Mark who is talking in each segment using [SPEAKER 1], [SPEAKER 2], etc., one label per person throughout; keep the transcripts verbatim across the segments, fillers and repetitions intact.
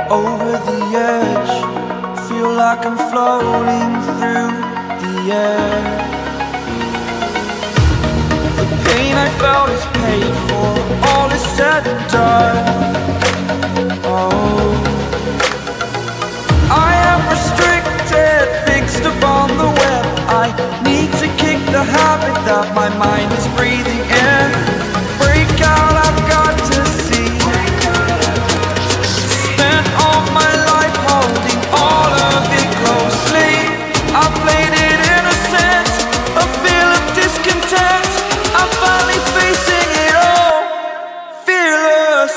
[SPEAKER 1] over the edge. Feel like I'm floating through the air. The pain I felt is paid for, all is said and done. Oh, I am restricted, fixed upon the web. I need to kick the habit that my mind is breathing in. Break out, I've got to see. Spent all my life holding all of it closely. I played it innocent, a feel of discontent. I'm finally facing it all, fearless.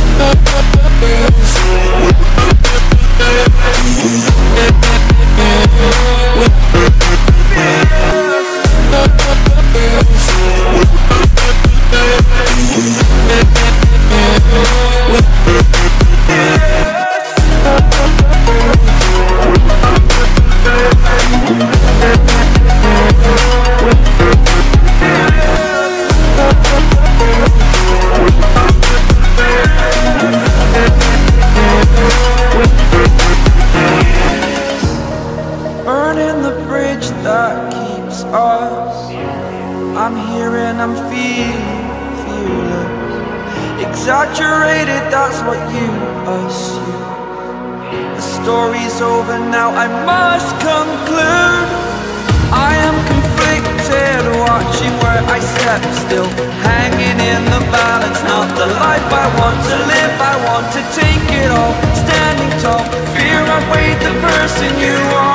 [SPEAKER 1] Burning the bridge that keeps us. I'm here and I'm feeling fearless. Exaggerated, that's what you assume. The story's over now, I must conclude. I am conflicted, watching where I step still, hanging in the balance. Not the life I want to live, I want to take it all. Standing tall, fear outweighed the person you are.